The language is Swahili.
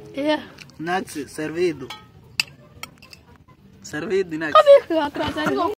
Yeah. Inax, servido. Servido, Inax. Cadê que atrás é igual?